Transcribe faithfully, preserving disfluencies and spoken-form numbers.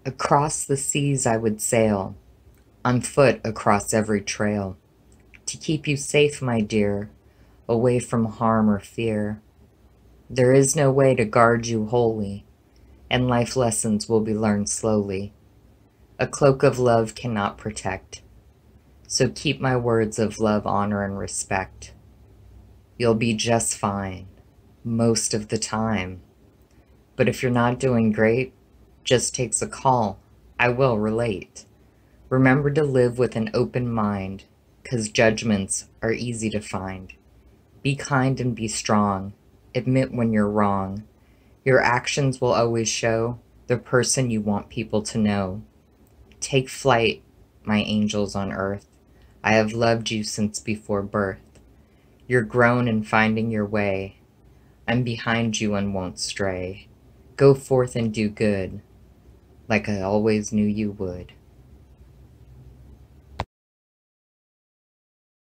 Across the seas I would sail, on foot across every trail, to keep you safe, my dear, away from harm or fear. There is no way to guard you wholly, and life lessons will be learned slowly. A cloak of love cannot protect, so keep my words of love, honor, and respect. You'll be just fine, most of the time. But if you're not doing great, just takes a call. I will relate. Remember to live with an open mind, 'cause judgments are easy to find. Be kind and be strong. Admit when you're wrong. Your actions will always show the person you want people to know. Take flight, my angels on earth. I have loved you since before birth. You're grown and finding your way. I'm behind you and won't stray. Go forth and do good, like I always knew you would.